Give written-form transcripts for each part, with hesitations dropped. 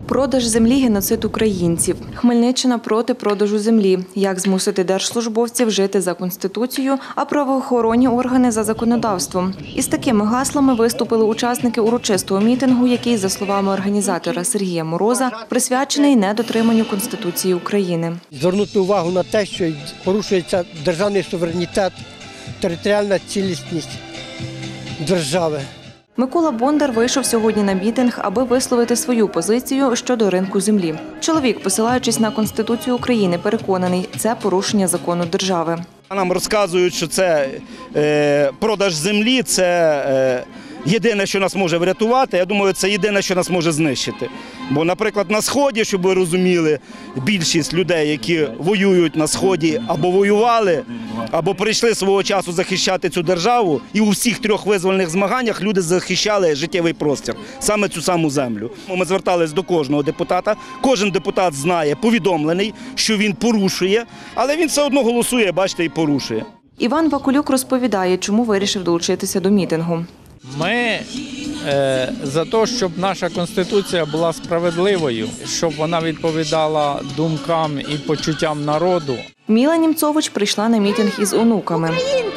Продаж землі – геноцид українців. Хмельниччина проти продажу землі. Як змусити держслужбовців жити за Конституцією, а правоохоронні органи – за законодавством. Із такими гаслами виступили учасники урочистого мітингу, який, за словами організатора Сергія Мороза, присвячений недотриманню Конституції України. Звернути увагу на те, що порушується державний суверенітет, територіальна цілісність держави. Микола Бондар вийшов сьогодні на мітинг, аби висловити свою позицію щодо ринку землі. Чоловік, посилаючись на Конституцію України, переконаний – це порушення закону держави. Нам розказують, що це продаж землі – це єдине, що нас може врятувати. Я думаю, це єдине, що нас може знищити. Бо, наприклад, на Сході, щоб ви розуміли, більшість людей, які воюють на Сході, або воювали, або прийшли свого часу захищати цю державу, і у всіх трьох визвольних змаганнях люди захищали життєвий простір, саме цю саму землю. Ми звертались до кожного депутата, кожен депутат знає, повідомлений, що він порушує, але він все одно голосує, бачите, і порушує. Іван Вакулюк розповідає, чому вирішив долучитися до мітингу. Ми за те, щоб наша Конституція була справедливою, щоб вона відповідала думкам і почуттям народу. Міла Німцович прийшла на мітинг із онуками.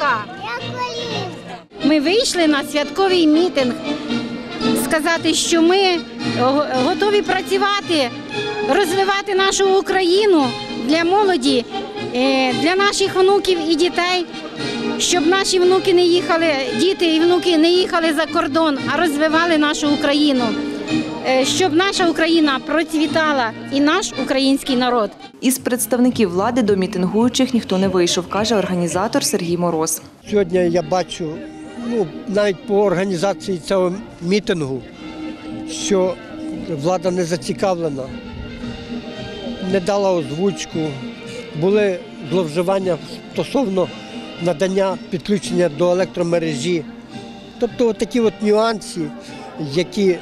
Ми вийшли на святковий мітинг сказати, що ми готові працювати, розвивати нашу Україну для молоді, для наших внуків і дітей, щоб наші внуки не їхали, діти і внуки не їхали за кордон, а розвивали нашу Україну, щоб наша Україна процвітала і наш український народ. Із представників влади до мітингуючих ніхто не вийшов, каже організатор Сергій Мороз. Сьогодні я бачу, навіть по організації цього мітингу, що влада не зацікавлена, не дала озвучку, були зловживання стосовно надання підключення до електромережі. Тобто такі нюанси, які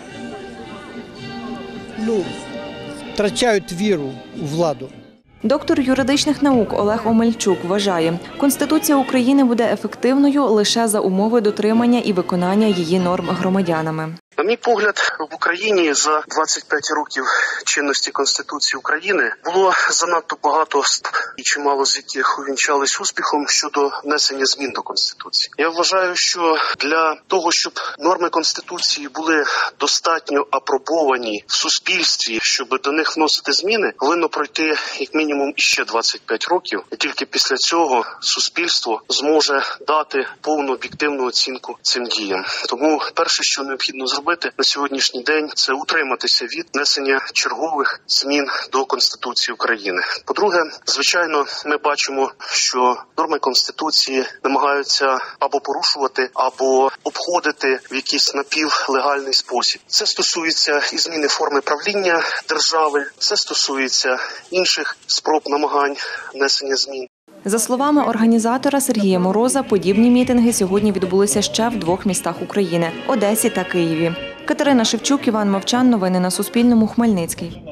втрачають віру у владу. Доктор юридичних наук Олег Омельчук вважає, Конституція України буде ефективною лише за умови дотримання і виконання її норм громадянами. На мій погляд, в Україні за 25 років чинності Конституції України було занадто багато і чимало з яких увінчались успіхом щодо внесення змін до Конституції. Я вважаю, що для того, щоб норми Конституції були достатньо апробовані в суспільстві, щоб до них вносити зміни, повинно пройти як мінімум іще 25 років. І тільки після цього суспільство зможе дати повну об'єктивну оцінку цим діям. Тому перше, що необхідно зробити на сьогоднішній день, це утриматися від внесення чергових змін до Конституції України. По-друге, звичайно, ми бачимо, що норми Конституції намагаються або порушувати, або обходити в якийсь напівлегальний спосіб. Це стосується і зміни форми правління держави, це стосується інших спроб намагань внесення змін. За словами організатора Сергія Мороза, подібні мітинги сьогодні відбулися ще в двох містах України – Одесі та Києві. Катерина Шевчук, Іван Мовчан. Новини на Суспільному. Хмельницький.